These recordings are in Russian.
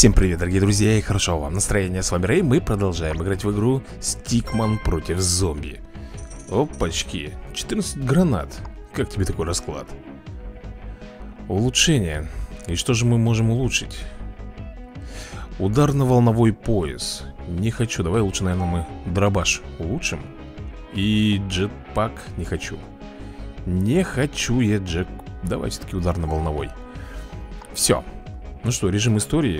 Всем привет, дорогие друзья, и хорошо вам настроение. С вами Рэй, мы продолжаем играть в игру Стикман против зомби. Опачки, 14 гранат. Как тебе такой расклад? Улучшение. И что же мы можем улучшить? Ударно-волновой пояс. Не хочу, давай лучше, наверное, мы дробаш улучшим. И джетпак не хочу. Не хочу я джек. Давай все-таки ударно-волновой. Все. Ну что, режим истории.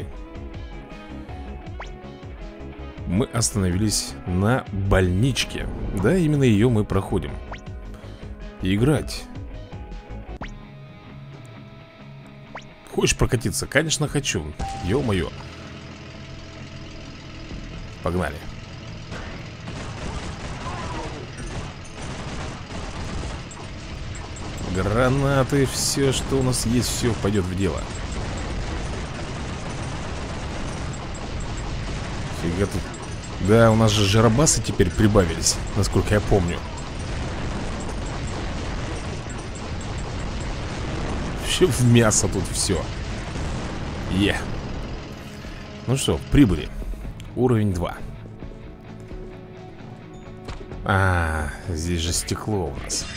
Мы остановились на больничке. Да, именно ее мы проходим. Играть. Хочешь прокатиться? Конечно, хочу. Ё-моё. Погнали. Гранаты, все, что у нас есть, все пойдет в дело. Фига тут. Да, у нас же жиробасы теперь прибавились, насколько я помню. Вообще в мясо тут все. Ну что, прибыли. Уровень 2. Здесь же стекло у нас.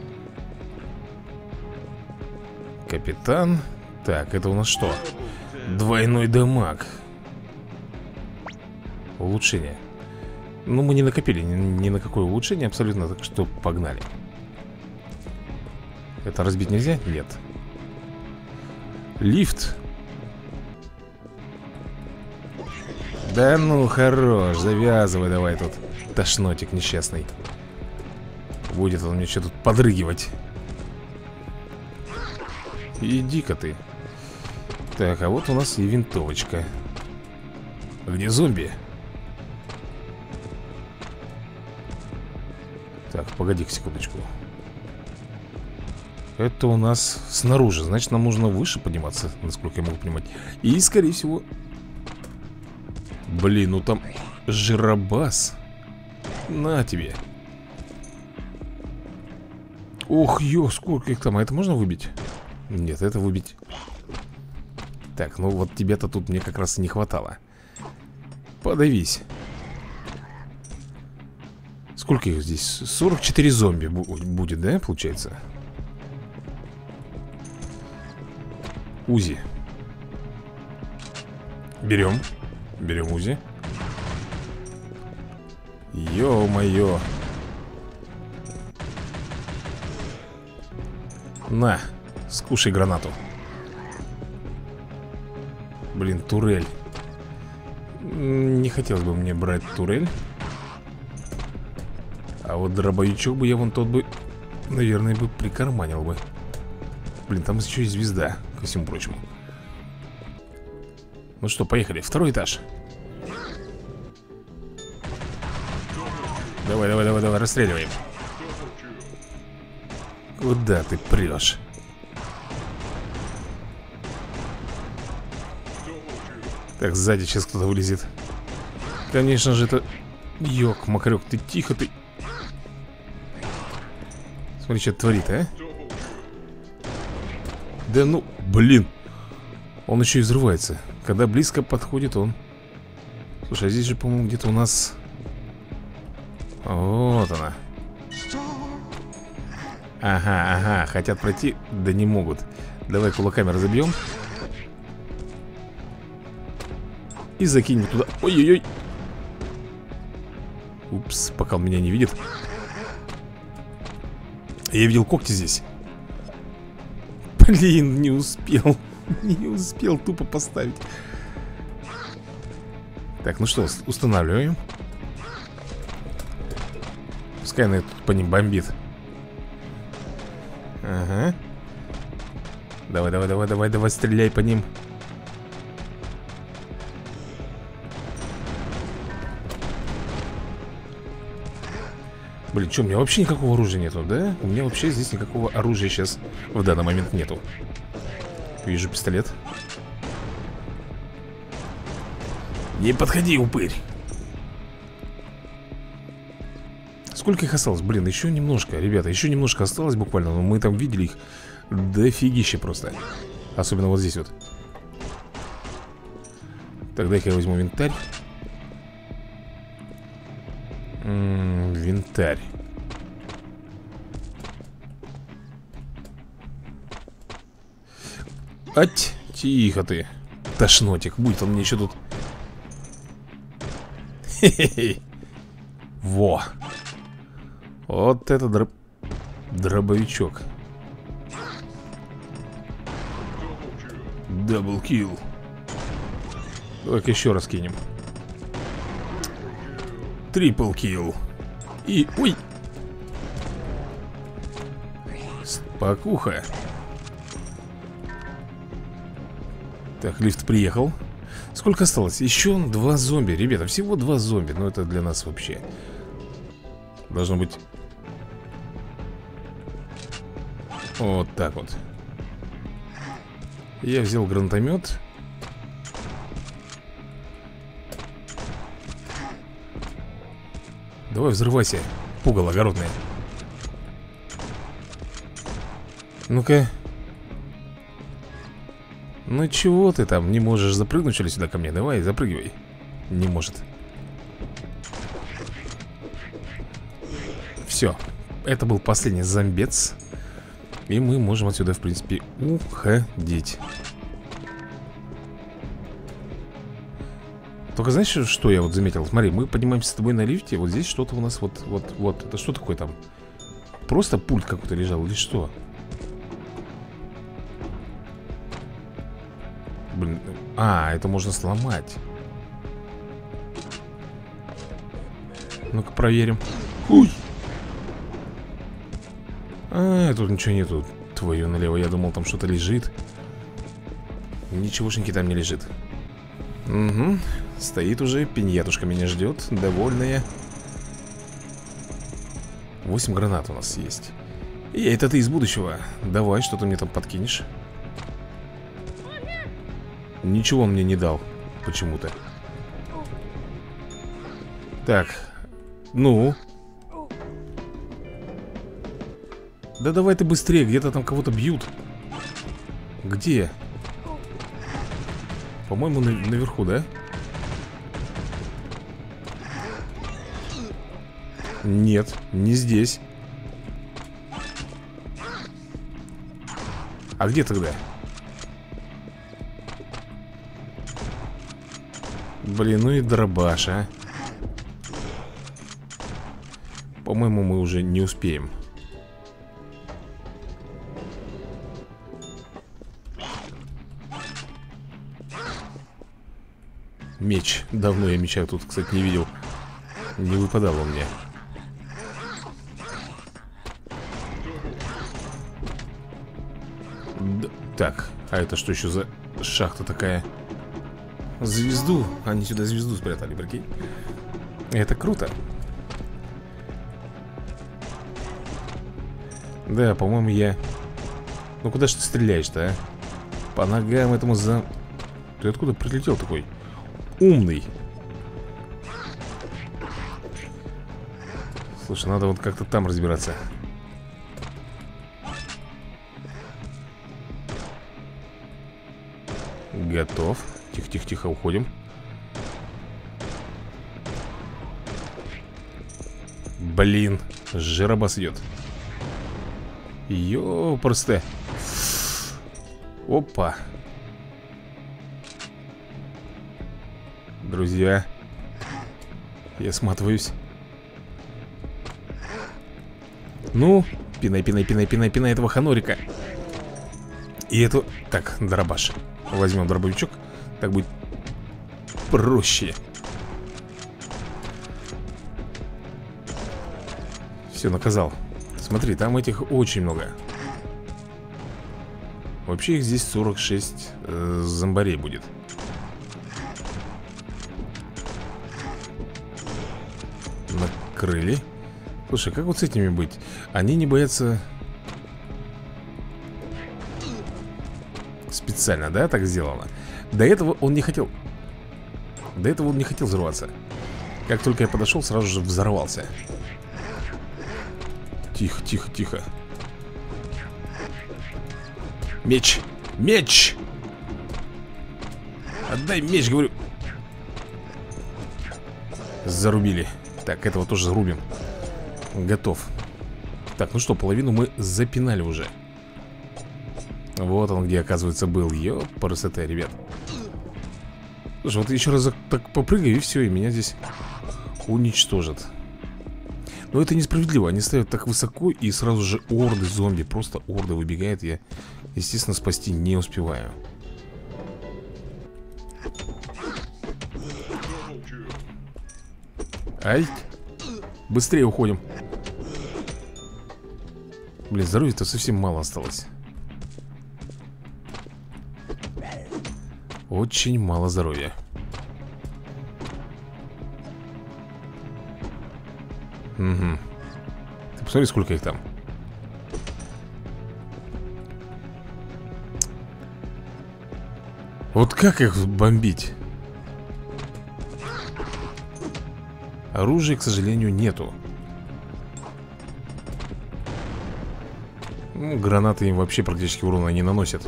Капитан. Так, это у нас что? Двойной дамаг. Улучшение. Ну, мы не накопили ни на какое улучшение абсолютно, так что погнали. Это разбить нельзя? Нет. Лифт. Да ну, хорош, завязывай давай тут. Тошнотик несчастный. Будет он мне что тут подрыгивать. Иди-ка ты. Так, а вот у нас и винтовочка. Где зомби? Так, погоди-ка секундочку. Это у нас снаружи. Значит, нам нужно выше подниматься, насколько я могу понимать. И, скорее всего... Блин, ну там жиробас. На тебе. Ох, сколько их там. А это можно выбить? Нет, это выбить. Так, ну вот тебя-то тут мне как раз и не хватало. Подавись. Сколько их здесь? 44 зомби будет, да, получается? УЗИ. Берем. Берем УЗИ. Ё-моё. На, скушай гранату. Блин, турель. Не хотелось бы мне брать турель. А вот дробовичок бы я вон тот бы, наверное, бы прикарманил бы. Блин, там еще и звезда, ко всему прочему. Ну что, поехали, второй этаж. Давай, расстреливаем. Куда ты прешь? Так, сзади сейчас кто-то вылезет. Конечно же, это... Ёк-макарёк, ты тихо, ты... Смотри, что творит, а? Да ну, блин. Он еще и взрывается. Когда близко подходит он. Слушай, а здесь же, по-моему, где-то у нас... Вот она. Ага, хотят пройти, да не могут. Давай кулаками разобьем. И закинем туда. Ой-ой-ой. Упс, пока он меня не видит. Я видел когти здесь. Блин, не успел. Не успел тупо поставить. Так, ну что, устанавливаем. Пускай она тут по ним бомбит. Ага. Давай, стреляй по ним. Блин, что, у меня вообще никакого оружия нету, да? У меня вообще здесь никакого оружия сейчас в данный момент нету. Вижу пистолет. Не подходи, упырь. Сколько их осталось? Блин, еще немножко, ребята, еще немножко осталось буквально. Но мы там видели их дофигище просто. Особенно вот здесь вот. Так, дай-ка я возьму винтарь. Винтарь. Ать, тихо ты. Тошнотик, будет он мне еще тут. Хе-хе-хе. Во. Вот это дробовичок. Даблкил. Давай-ка еще раз кинем. Триплкил. И... Ой! Спокуха. Так, лифт приехал. Сколько осталось? Еще 2 зомби. Ребята, всего 2 зомби. Но это для нас вообще должно быть. Вот так вот. Я взял гранатомет. Давай взрывайся, пугало огородное. Ну-ка. Ну чего ты там, не можешь запрыгнуть, что ли, сюда ко мне? Давай, запрыгивай. Не может. Все, это был последний зомбец. И мы можем отсюда, в принципе, уходить. Только знаешь, что я вот заметил? Смотри, мы поднимаемся с тобой на лифте. Вот здесь что-то у нас вот. Это что такое там? Просто пульт какой-то лежал или что? Блин, это можно сломать. Ну-ка проверим. Уй! Тут ничего нету. Твою налево, я думал, там что-то лежит. Ничегошеньки там не лежит. Угу. Стоит уже, пиньятушка меня ждет, довольная. 8 гранат у нас есть. Это ты из будущего. Давай, что ты мне там подкинешь. Ничего он мне не дал. Почему-то. Так. Ну. Да давай ты быстрее, где-то там кого-то бьют. Где? По-моему, наверху, да? Нет, не здесь. А где тогда? Блин, ну и дробаш, а. По-моему, мы уже не успеем. Меч. Давно я меча тут, кстати, не видел. Не выпадал он мне. Так, а это что еще за шахта такая? Звезду. Они сюда звезду спрятали, прикинь. Это круто. Да, по-моему, я... Ну куда ж ты стреляешь-то, а? По ногам этому за... Ты откуда прилетел такой? Умный. Слушай, надо вот как-то там разбираться. Готов. Тихо-тихо-тихо, уходим. Блин, жиробас идет. Ёпрсте. Опа. Друзья, я сматываюсь. Ну, пинай этого ханорика. И эту... Так, дробаш. Возьмем дробовичок. Так будет проще. Все, наказал. Смотри, там этих очень много. Вообще их здесь 46 зомбарей будет. Накрыли. Слушай, как вот с этими быть? Они не боятся... Специально, да, так сделано? До этого он не хотел... До этого он не хотел взорваться. Как только я подошел, сразу же взорвался. Тихо, тихо, тихо. Меч! Меч! Отдай меч, говорю. Зарубили. Так, этого тоже зарубим. Готов. Так, ну что, половину мы запинали уже. Вот он где, оказывается, был. Ёпарасоте, ребят. Слушай, вот еще раз так попрыгаю, и все, и меня здесь уничтожат. Но это несправедливо. Они ставят так высоко, и сразу же орды зомби. Просто орды выбегает. Я, естественно, спасти не успеваю. Ай! Быстрее уходим. Блин, здоровья-то совсем мало осталось. Очень мало здоровья. Угу. Ты посмотри, сколько их там. Вот как их бомбить? Оружия, к сожалению, нету. Ну, гранаты им вообще практически урона не наносят.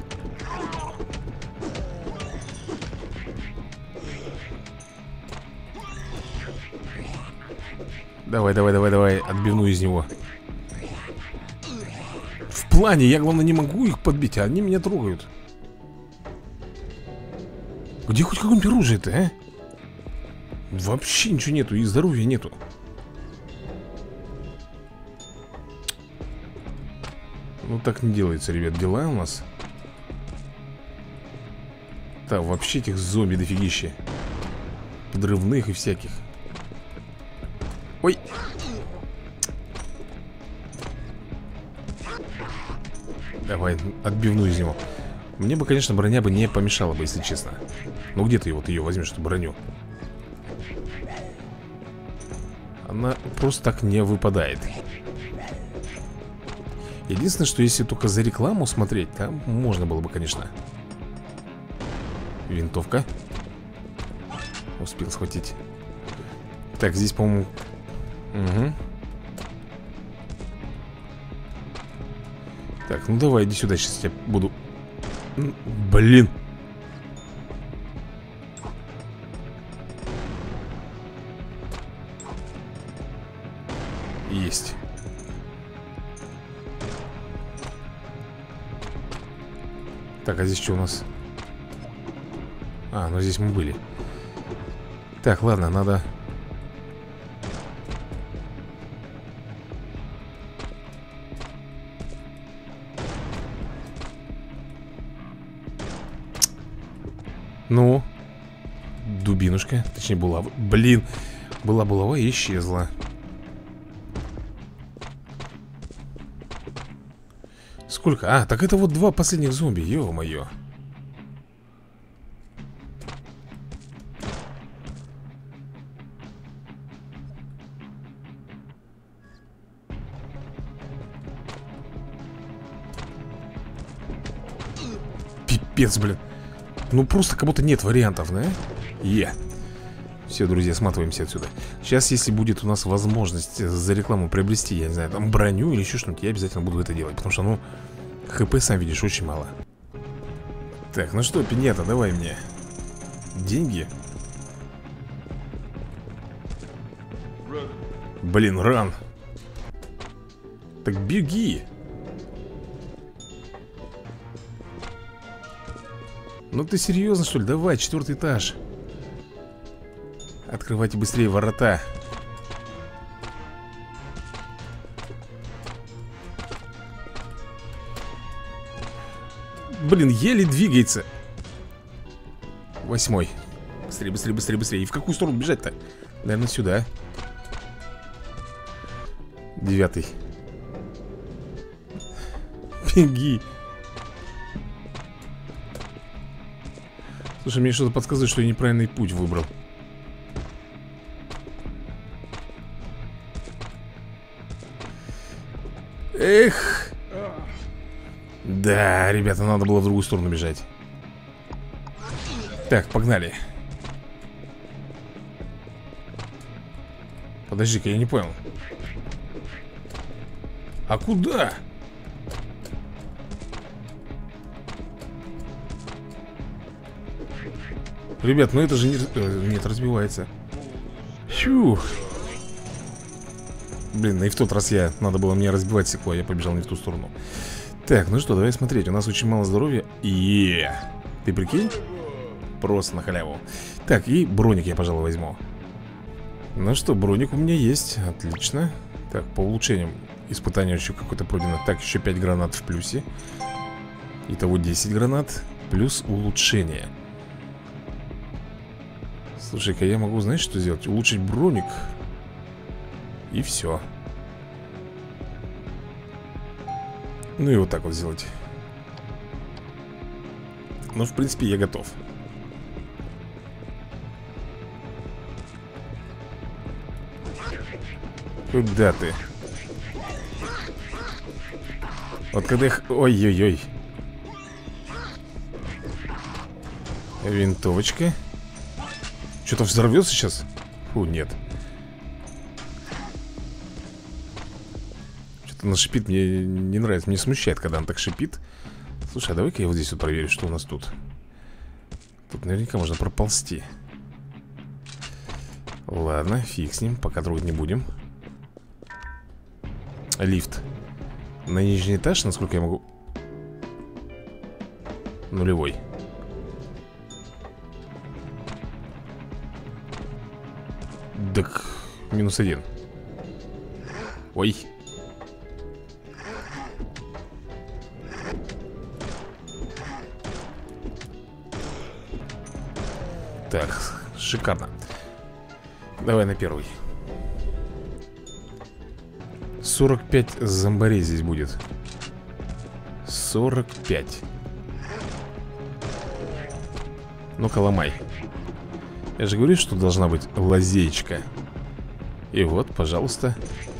Давай, давай, давай, давай, отбивну из него. В плане, я, главное, не могу их подбить, а они меня трогают. Где хоть какое-нибудь оружие-то, а? Вообще ничего нету, и здоровья нету. Ну так не делается, ребят, дела у нас. Так, вообще этих зомби дофигища. Подрывных и всяких. Ой. Давай, отбивну из него. Мне бы, конечно, броня бы не помешала бы, если честно. Ну где ты вот ее возьмешь, эту броню? Она просто так не выпадает. Единственное, что если только за рекламу смотреть, там можно было бы, конечно. Винтовка. Успел схватить. Так, здесь, по-моему... Угу. Так, ну давай, иди сюда, сейчас я буду... Блин. Есть. Так, а здесь что у нас? А, ну здесь мы были. Так, ладно, надо... Ну, дубинушка, точнее булава. Блин, была булава и исчезла. Сколько? А, так это вот два последних зомби, ё-моё. Пипец, блин. Ну просто как будто нет вариантов, да? Все, друзья, сматываемся отсюда. Сейчас, если будет у нас возможность за рекламу приобрести, я не знаю, там броню или еще что-нибудь, я обязательно буду это делать. Потому что, ну, хп, сам видишь, очень мало. Так, ну что, пиньята, давай мне деньги. Блин, ран. Так беги. Ну ты серьезно, что ли? Давай, 4-й этаж. Открывайте быстрее ворота. Блин, еле двигается. 8-й. Быстрее, быстрее, быстрее, быстрее. И в какую сторону бежать-то? Наверное, сюда. 9-й. Беги. Слушай, мне что-то подсказывает, что я неправильный путь выбрал. Эх. Да, ребята, надо было в другую сторону бежать. Так, погнали. Подожди-ка, я не понял. А куда? Ребят, ну это же не... Нет, разбивается. Фух. Блин, и в тот раз надо было мне разбивать стекло, а я побежал не в ту сторону. Так, ну что, давай смотреть. У нас очень мало здоровья. Ты прикинь? Просто на халяву. Так, и броник я, пожалуй, возьму. Ну что, броник у меня есть. Отлично. Так, по улучшениям испытание еще какое-то пройдено. Так, еще 5 гранат в плюсе. Итого 10 гранат. Плюс улучшение. Слушай-ка, я могу, знаешь, что сделать? Улучшить броник. И все. Ну и вот так вот сделать. Ну, в принципе, я готов. Куда ты? Вот когда их... Ой-ой-ой. Винтовочка. Что-то взорвется сейчас? Фу, нет. Что-то она шипит, мне не нравится. Мне смущает, когда она так шипит. Слушай, а давай-ка я вот здесь вот проверю, что у нас тут. Тут наверняка можно проползти. Ладно, фиг с ним, пока трогать не будем. Лифт. На нижний этаж, насколько я могу. Нулевой. Так, -1. Ой. Так, шикарно. Давай на первый. 45 зомбарей здесь будет. 45. Ну-ка, ломай. Я же говорю, что должна быть лазеечка. И вот, пожалуйста.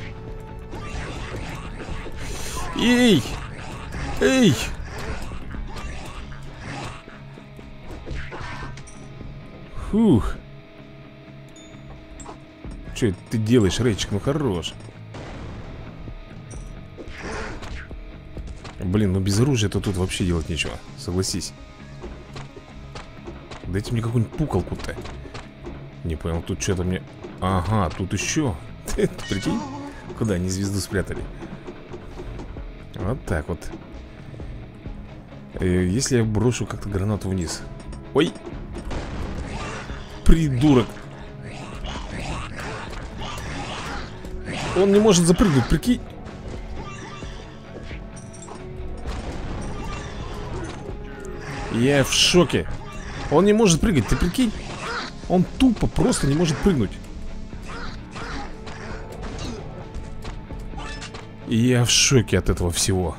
Эй! Эй! Фух. Что это ты делаешь, Рейчик? Ну хорош. Блин, ну без оружия-то тут вообще делать нечего. Согласись. Дайте мне какую-нибудь пукалку-то. Не понял, тут что-то мне... Ага, тут еще. Ты прикинь? Куда они звезду спрятали? Вот так вот. Если я брошу как-то гранату вниз. Ой! Придурок! Он не может запрыгнуть, прикинь. Я в шоке. Он не может прыгать, ты прикинь? Он тупо просто не может прыгнуть. И я в шоке от этого всего.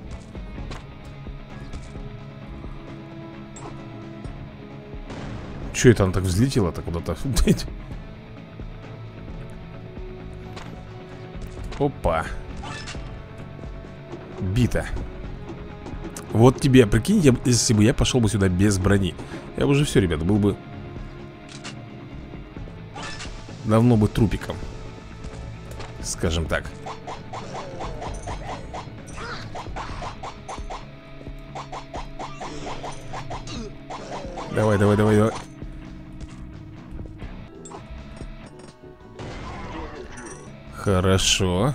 Че это она так взлетела-то куда-то? Опа. Бита. Вот тебе, прикинь, если бы я пошел бы сюда без брони, я бы уже все, ребята, был бы... Давно бы трупиком. Скажем так. Давай, давай, давай, давай. Хорошо.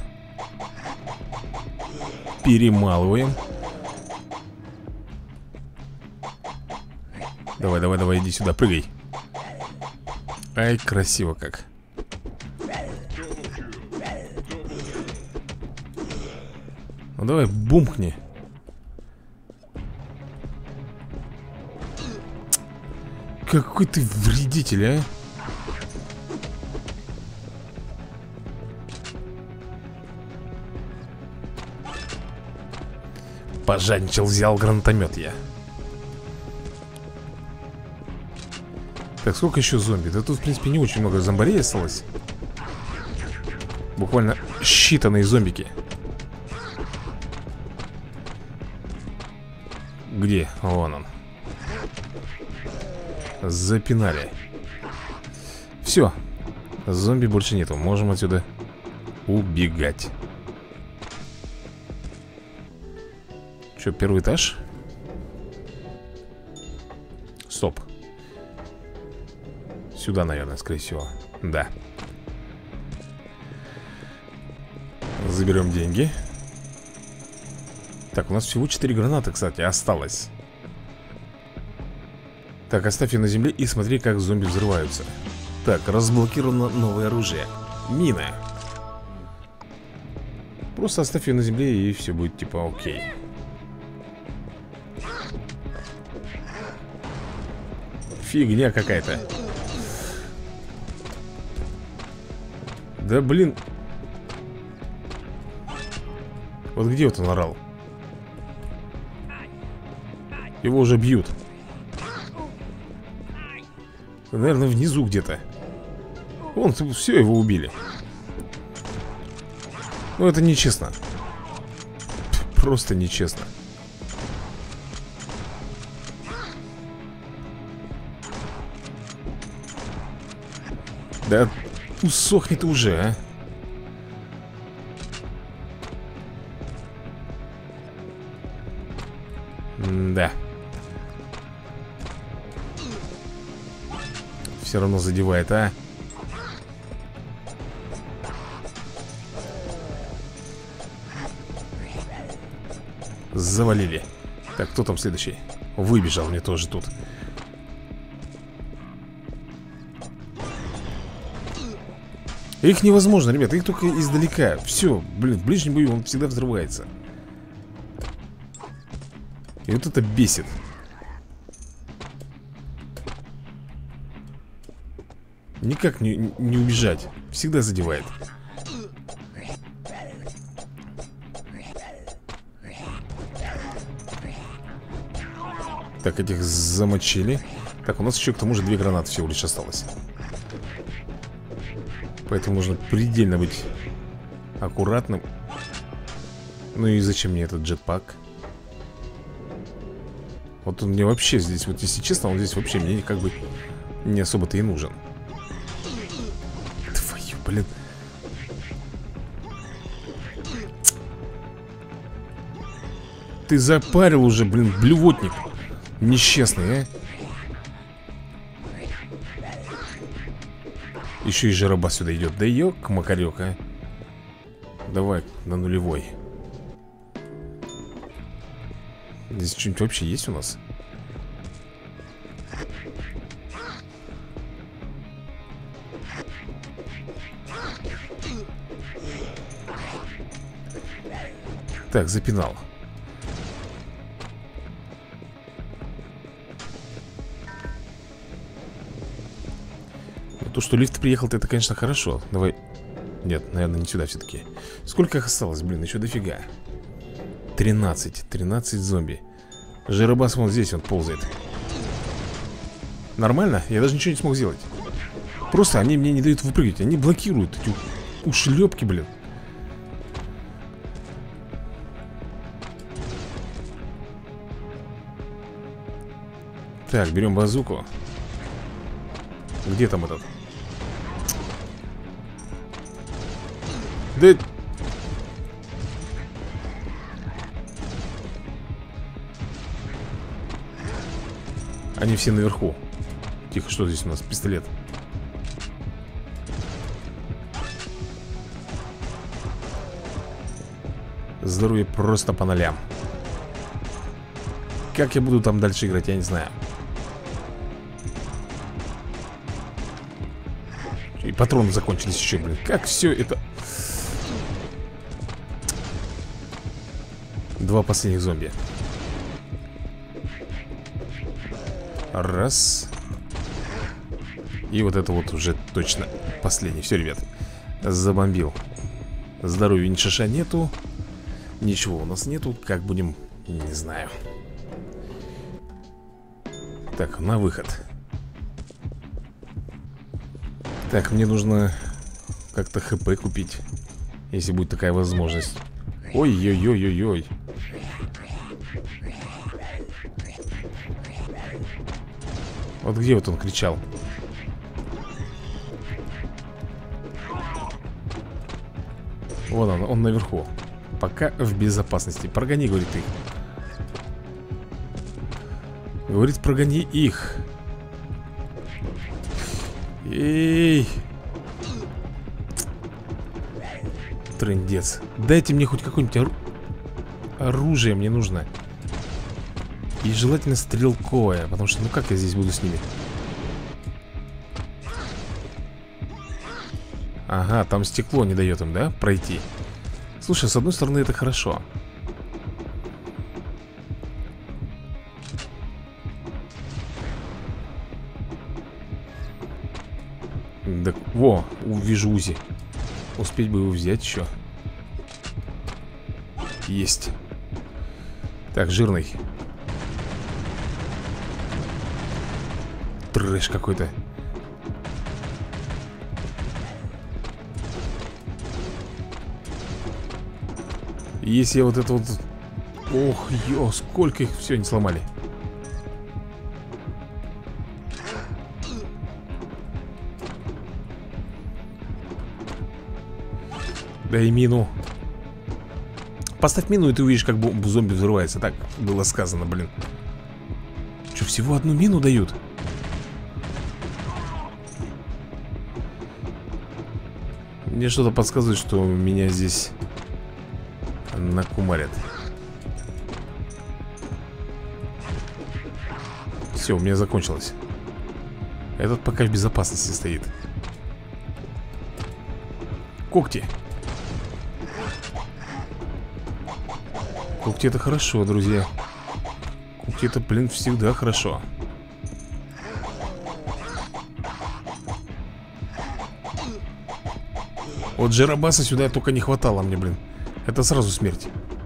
Перемалываем. Давай, давай, давай, иди сюда, прыгай. Ай, красиво как. Ну давай, бумкни. Какой ты вредитель, а? Пожадничал, взял гранатомет я. Так, сколько еще зомби? Да тут, в принципе, не очень много зомбарей осталось. Буквально считанные зомбики. Где? Вон он. Запинали. Все. Зомби больше нету. Можем отсюда убегать. Че, первый этаж? Стоп. Сюда, наверное, скорее всего. Да. заберем деньги. Так, у нас всего 4 гранаты, кстати, осталось. Так, оставь ее на земле и смотри, как зомби взрываются. Так, разблокировано новое оружие. Мина. Просто оставь ее на земле и все будет типа окей. Фигня какая-то. Да блин. Вот где вот он орал? Его уже бьют. Наверное, внизу где-то. Вон, все, его убили. Ну, это нечестно. Просто нечестно. Да усохни ты уже, а. Да. Все равно задевает, а. Завалили. Так, кто там следующий? Выбежал мне тоже тут. Их невозможно, ребята, их только издалека. Все, блин, в ближнем бою он всегда взрывается. И вот это бесит. Никак не убежать. Всегда задевает. Так, этих замочили. Так, у нас еще к тому же 2 гранаты всего лишь осталось. Поэтому нужно предельно быть аккуратным. Ну и зачем мне этот джетпак? Вот он мне вообще здесь, вот если честно, он здесь вообще мне как бы не особо-то и нужен. Твою, блин. Ты запарил уже, блин, блювотник. Несчастный, а? Еще и жироба сюда идет. Да ёк, макарек, а. Давай на нулевой. Здесь что-нибудь вообще есть у нас? Так, запинал. То, что лифт приехал, это, конечно, хорошо. Давай. Нет, наверное, не сюда все-таки. Сколько их осталось, блин, еще дофига. 13 зомби. Жиробас вон здесь, он ползает. Нормально? Я даже ничего не смог сделать. Просто они мне не дают выпрыгивать. Они блокируют эти ушлепки, блин. Так, берем базуку. Где там этот? Да... Они все наверху. Тихо, что здесь у нас? Пистолет. Здоровье просто по нолям. Как я буду там дальше играть, я не знаю. И патроны закончились еще, блин. Как все это... 2 последних зомби. Раз. И вот это вот уже точно последний. Все, ребят, забомбил. Здоровья ни шиша нету. Ничего у нас нету. Как будем, не знаю. Так, на выход. Так, мне нужно как-то ХП купить, если будет такая возможность. Ой-ой-ой-ой-ой. Вот где вот он кричал? Вон он наверху. Пока в безопасности. Прогони, говорит, их. Говорит, прогони их. Эй! трындец. Дайте мне хоть какое-нибудь оружие, мне нужно. И желательно стрелковое. Потому что, ну как я здесь буду с ними? Ага, там стекло не дает им, да, пройти. Слушай, с одной стороны это хорошо. Да, во, вижу Узи. Успеть бы его взять еще. Есть. Так, жирный. Трэш какой-то. Если я вот это вот... Ох, ё, сколько их все не сломали. Дай мину. Поставь мину, и ты увидишь, как зомби взрывается. Так было сказано, блин. Что, всего одну мину дают? Мне что-то подсказывает, что меня здесь накумарят. Все, у меня закончилось. Этот пока в безопасности стоит. Когти. Когти это хорошо, друзья. Когти это, блин, всегда хорошо. Вот Джарабаса сюда только не хватало мне, блин. Это сразу смерть.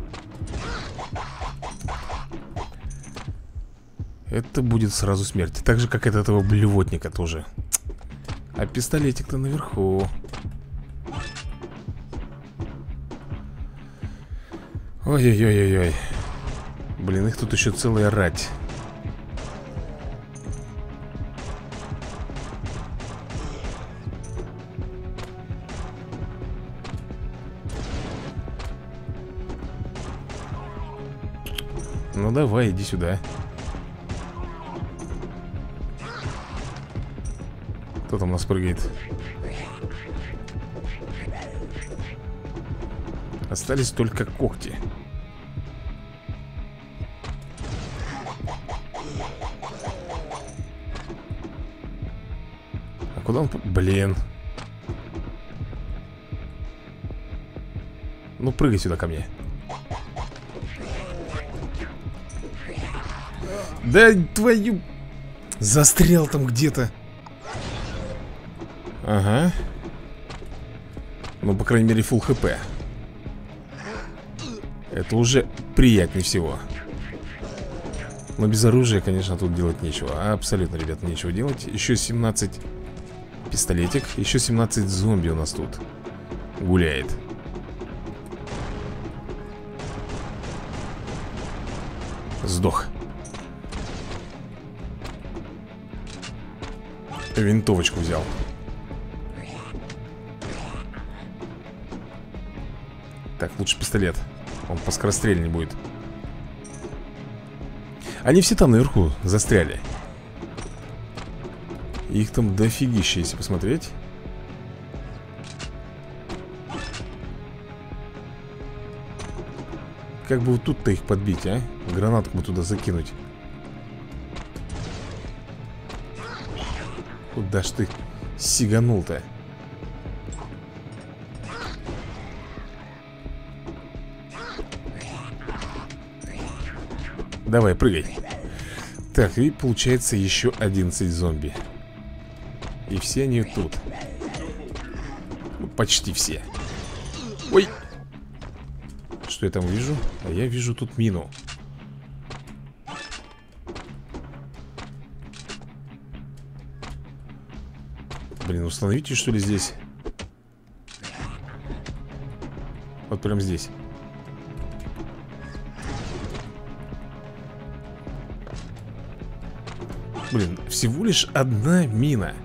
Это будет сразу смерть. Так же, как и от этого блевотника тоже. А пистолетик-то наверху. Ой-ой-ой-ой-ой. Блин, их тут еще целая рать. Ну давай, иди сюда. Кто там у нас прыгает? Остались только когти. А куда он... Блин. Ну прыгай сюда ко мне. Да твою... Застрял там где-то. Ага. Ну, по крайней мере, фулл хп. Это уже приятнее всего. Но без оружия, конечно, тут делать нечего. Абсолютно, ребят, нечего делать. Еще 17 пистолетик. Еще 17 зомби у нас тут гуляет. Сдох. Винтовочку взял. Так, лучше пистолет. Он поскорострельнее будет. Они все там наверху застряли. Их там дофигища, если посмотреть. Как бы вот тут-то их подбить, а? Гранатку бы туда закинуть. Куда ж ты сиганул-то? Давай, прыгай. Так, и получается еще 11 зомби. И все они тут. Ну, почти все. Ой! Что я там вижу? А я вижу тут мину. Блин, установите, что ли, здесь? Вот прям здесь. Блин, всего лишь одна мина.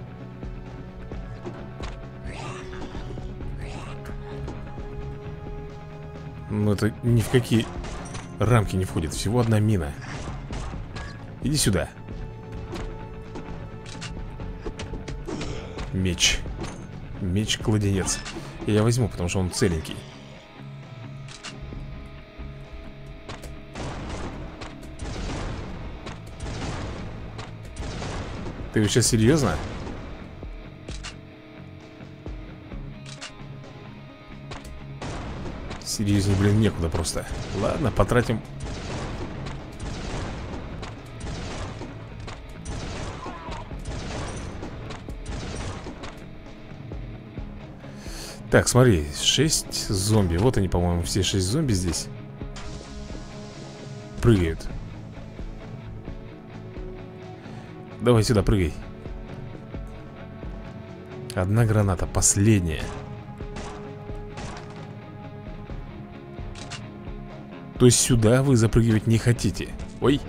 Ну, это ни в какие рамки не входит. Всего одна мина. Иди сюда. Меч. Меч-кладенец. Я возьму, потому что он целенький. Ты сейчас серьезно? Серьезнее, блин, некуда просто. Ладно, потратим. Так, смотри, 6 зомби. Вот они, по-моему, все 6 зомби здесь. Прыгают. Давай сюда, прыгай. Одна граната, последняя. То есть сюда вы запрыгивать не хотите? Ой.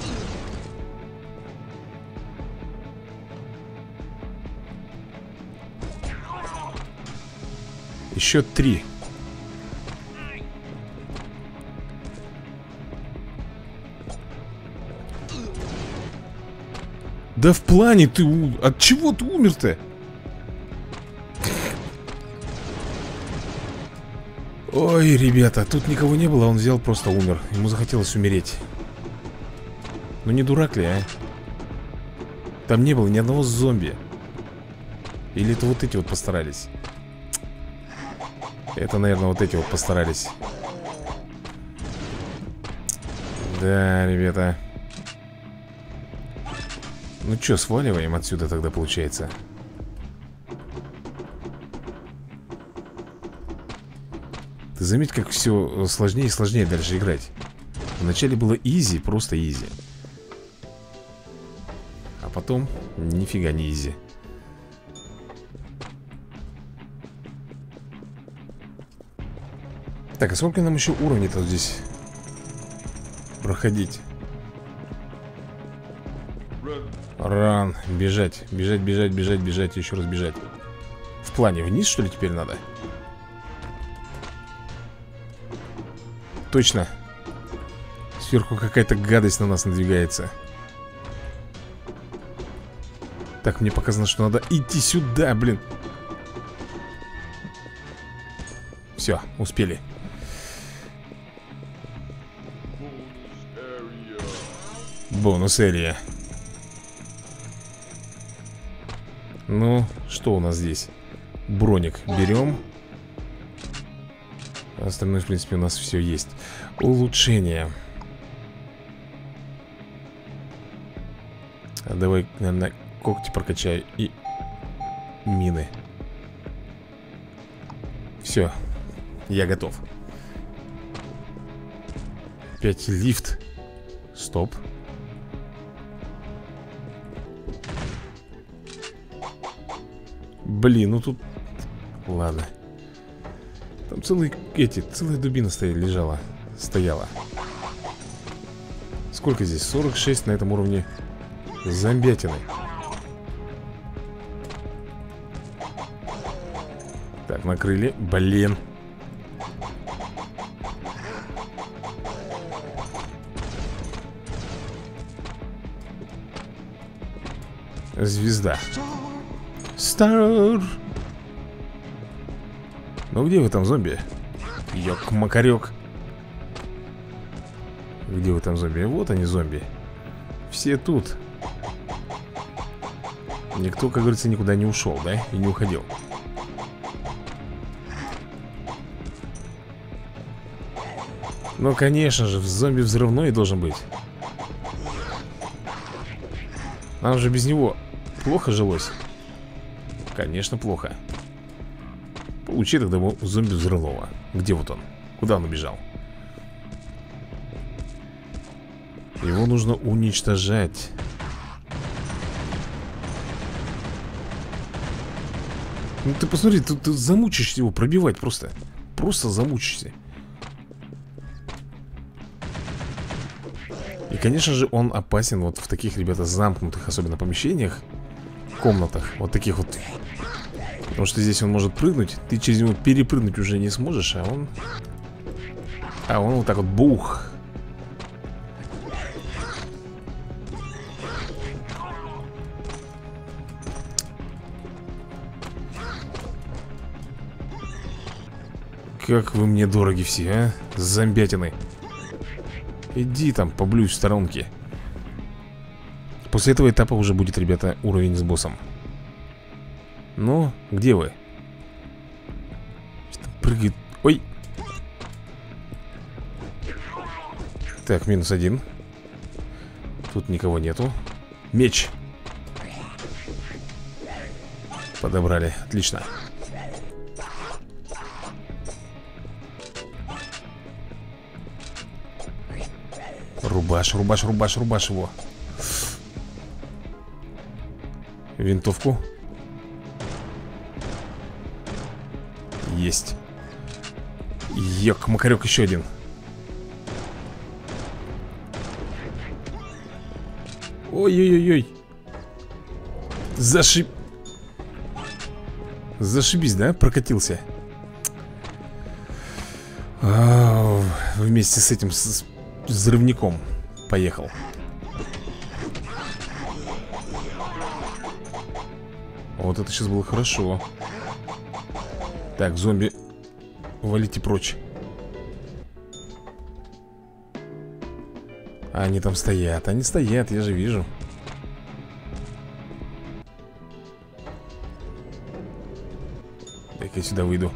Еще 3. Да в плане ты... От чего ты умер-то? Ой, ребята, тут никого не было, он взял, просто умер. Ему захотелось умереть. Ну не дурак ли, а? Там не было ни одного зомби. Или это вот эти вот постарались? Это, наверное, вот эти вот постарались. Да, ребята. Ну что, сваливаем отсюда тогда, получается. Ты заметь, как все сложнее и сложнее дальше играть. Вначале было изи, просто изи. А потом нифига не изи. Так, а сколько нам еще уровней-то здесь проходить? Ран, бежать, бежать, бежать, бежать, бежать, еще раз бежать. В плане вниз, что ли, теперь надо? Точно. Сверху какая-то гадость на нас надвигается. Так, мне показано, что надо идти сюда, блин. Все, успели. Бонус-эрия. Ну, что у нас здесь? Броник берем. Остальное, в принципе, у нас все есть. Улучшение. Давай, наверное, когти прокачаю и мины. Все, я готов. 5 лифт. Стоп. Блин, ну тут... Ладно. Там целая дубина лежала. Стояла. Сколько здесь? 46 на этом уровне зомбятины. Так, накрыли. Блин. Звезда. Стар. Ну где вы там, зомби? Ёк-макарёк. Где вы там, зомби? Вот они, зомби. Все тут. Никто, как говорится, никуда не ушел, да? И не уходил. Ну, конечно же, зомби взрывной должен быть. Нам же без него плохо жилось. Конечно, плохо. Получи тогда зомби взрывного. Где вот он? Куда он убежал? Его нужно уничтожать. Ну ты посмотри, ты замучишься его пробивать просто. Просто замучишься. И, конечно же, он опасен вот в таких, ребята, замкнутых, особенно помещениях, комнатах, вот таких вот. Потому что здесь он может прыгнуть. Ты через него перепрыгнуть уже не сможешь. А он вот так вот бух. Как вы мне дороги все, а? Зомбятины. Иди там, поблюй в сторонке. После этого этапа уже будет, ребята, уровень с боссом. Ну, где вы? Прыгает. Ой. Так, -1. Тут никого нету. Меч. Подобрали, отлично. Рубаш его. Винтовку. Есть. Ёк, макарек еще один. Ой-ой-ой-ой. Зашибись, да? Прокатился. Вместе с этим с взрывником поехал. Вот это сейчас было хорошо. Так, зомби, валите прочь. Они там стоят, я же вижу. Дай-ка я сюда выйду.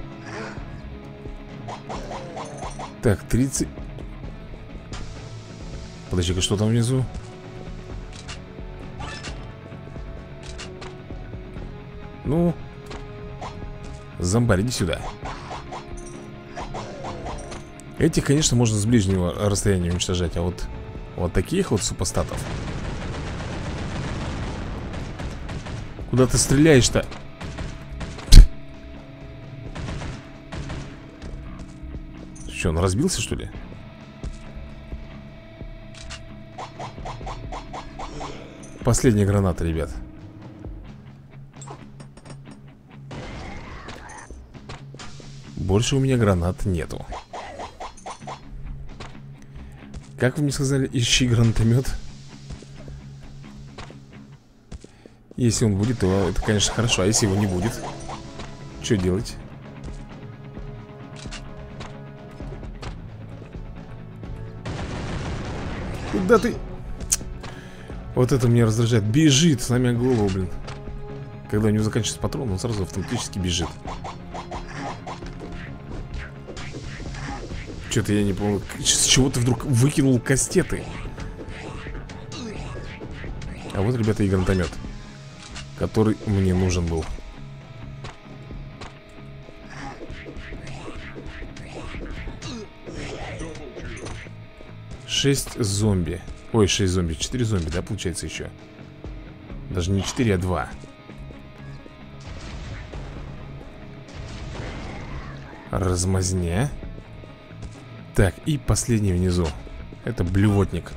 Так, 30. Подожди-ка, что там внизу? Ну, зомбарь, иди сюда. Этих, конечно, можно с ближнего расстояния уничтожать. А вот таких вот супостатов. Куда ты стреляешь-то? Что, он разбился, что ли? Последняя граната, ребят. Больше у меня гранат нету. Как вы мне сказали, ищи гранатомет. Если он будет, то это, конечно, хорошо. А если его не будет, что делать? Куда ты? Вот это меня раздражает. Бежит, сломя голову, блин. Когда у него заканчивается патрон, он сразу автоматически бежит. Что-то я не помню, с чего ты вдруг выкинул кастеты. А вот, ребята, и гранатомет, который мне нужен был. Шесть зомби. Ой, 6 зомби, 4 зомби, да, получается еще. Даже не 4, а 2. Размазня. Так, и последний внизу. Это блювотник.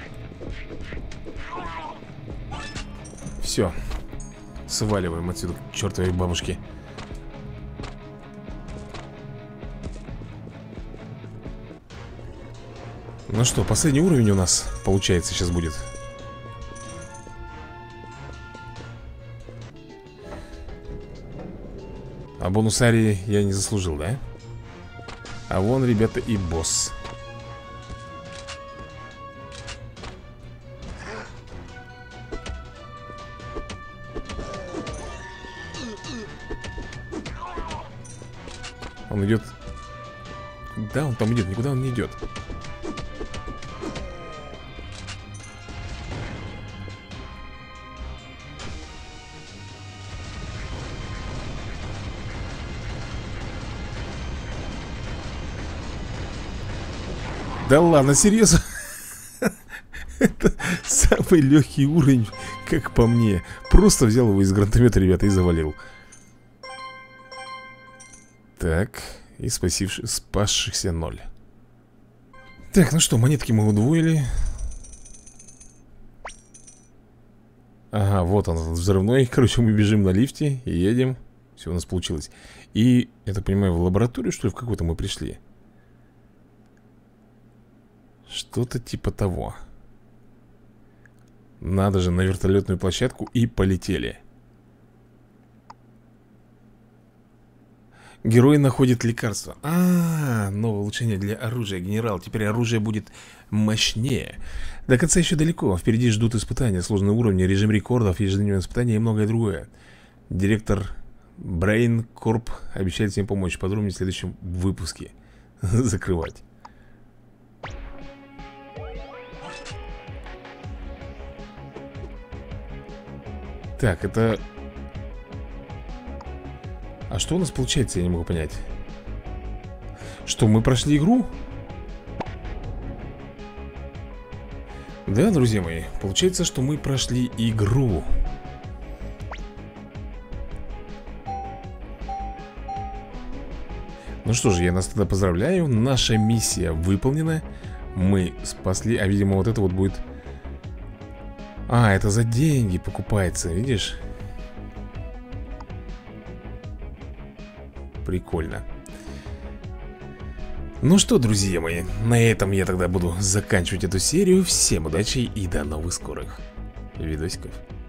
Все. Сваливаем отсюда к чертовой бабушке. Ну что, последний уровень у нас, получается, сейчас будет. А бонус арии я не заслужил, да? А вон, ребята, и босс. Он идет. Да, он там идет, никуда он не идет. Да ладно, серьезно? Это самый легкий уровень, как по мне. Просто взял его из гранатомета, ребята, и завалил. Так, и спасшихся 0. Так, ну что, монетки мы удвоили. Ага, вот он, взрывной. Короче, мы бежим на лифте и едем. Все у нас получилось. И, я так понимаю, в лабораторию, что ли, в какую-то мы пришли? Что-то типа того. Надо же, на вертолетную площадку и полетели. Герой находит лекарство. Новое улучшение для оружия, генерал. Теперь оружие будет мощнее. До конца еще далеко. Впереди ждут испытания, сложные уровни, режим рекордов, ежедневные испытания и многое другое. Директор Brain Corp обещает всем помочь. Подробнее в следующем выпуске. Закрывать. Так, это... А что у нас получается, я не могу понять. Что, мы прошли игру? Да, друзья мои, получается, что мы прошли игру. Ну что же, я нас тогда поздравляю. Наша миссия выполнена. Мы спасли, а видимо вот это вот будет... это за деньги покупается, видишь? Прикольно. Ну что, друзья мои, на этом я тогда буду заканчивать эту серию. Всем удачи и до новых скорых видосиков.